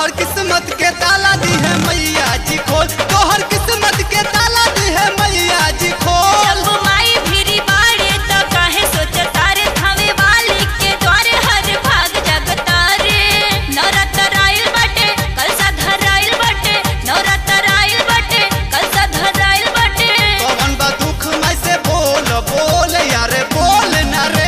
तोहर किस्मत के ताला दी है मैया जी खोल, तोहर किस्मत के ताला दी है मैया जी खोल। जब माई भिरी बाड़े तो काहे सोचता रे थावे वाली के द्वारे हर भाग जगता रे। नवरात्र आइल बाटे कल सा धराइल बाटे, नवरात्र आइल बाटे कल सा धराइल बाटे। कौन बा दुख में से बोल बोल यारे बोल न रे।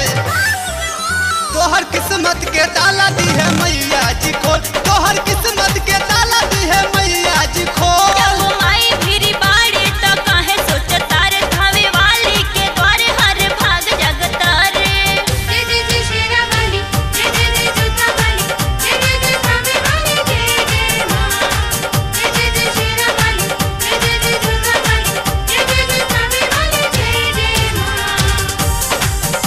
तोहर किस्मत के ताला दी है मैया जी खोल, तोहर किस्मत के ताला दी है मैया जी खोल। जब माई भिरी बाड़े तो काहे सोचता रे थावे वाली के द्वारे हर भाग जगता रे। जय जय जय शेरा वाली, जय जय जय जोता वाली, जय जय जय थावे वाली, जय जय माँ। जय जय जय शेरा वाली, जय जय जय जोता वाली, जय जय जय थावे वाली, जय जय माँ।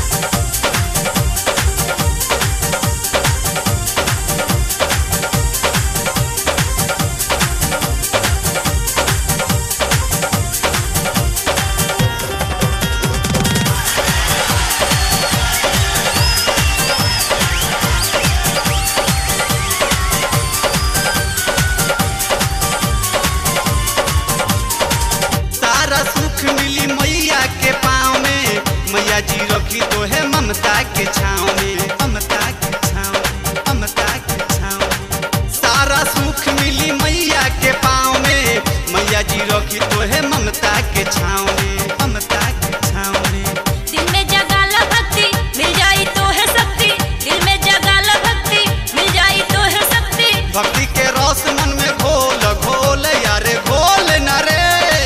सारा सुख मिली मैया के पाँव में, मैया जी रखी तो है ममता के छाँव में, ममता के छाँव में, ममता के छाँव में। सारा सुख मिली मैया के पाँव में, मैया जी रखी तो है ममता के छाँव में, ममता के छाँव में। दिल में जगाला भक्ति मिल जाई तो है शक्ति, दिल में जगाला भक्ति मिल जाई तो है शक्ति। भक्ति के रस मन में घोल घोल यारे घोल न रे।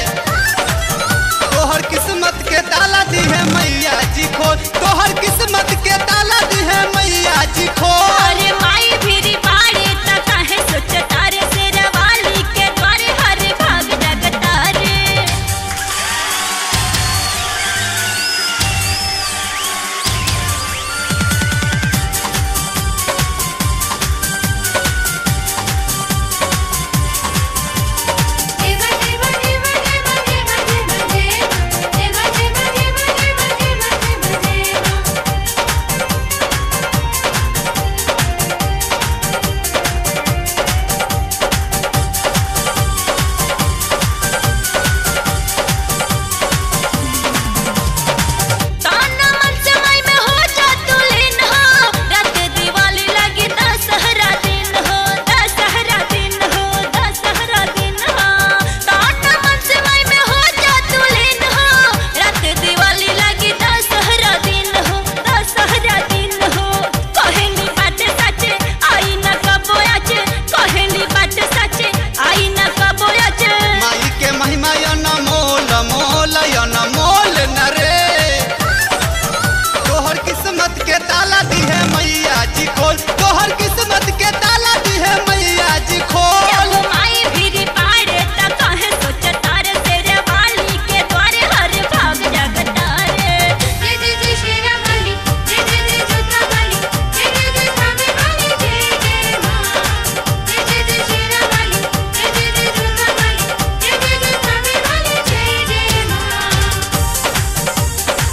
तोहर किस्मत के ताला दी है मैया जी खोल, तोहर किस्मत के ताला दी है मैया जी खोल। अरे माई भिरी बाड़े तो काहे सोचता रे शेरा वाली के द्वारे हर भाग जगता रे। देवा देवा देवा देवा देवा देवा देवा देवा देवा देवा देवा देवा। ताना मन से माई में हो जा तू लीन हो, रात दिवाली लगी दशहरा दिन हो, दशहरा दिन हो, दशहरा दिन हो। ताना मन से माई में हो जा तू लीन हो, रात दिवाली लगी दशहरा दिन हो, दशहरा दिन हो। कहेली बात सचे आई न कबो आचे, कहेली बात सचे आई न कबो आचे। माई के महिमा अनमोल मोल अनमोल न रे। तोहर किस्मत के ताला दी है मैया जी खोल, तोहर किस्मत के ताला दी है मैया जी खोल। जब माई भिरी बाड़े तो काहे सोचता रे शेरा वाली के द्वारे हर भाग जगता रे। जय जय जय शेरा वाली, जय जय जय जोता वाली, जय जय जय थावे वाली, जय जय माँ। जय जय जय शेरा वाली, जय जय जय जोता वाली, जय जय जय थावे वाली, जय जय माँ।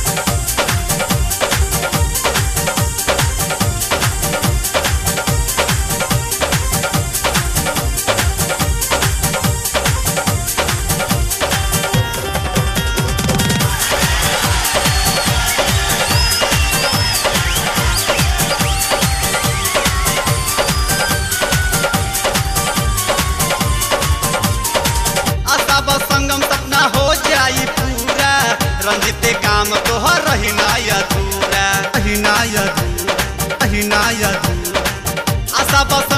आशा बस संगम सपना हो जाई पूरा, रंजिते काम तोहर रही ना अधूरा, रही ना अधूरा, रही ना अधूरा। आशा बस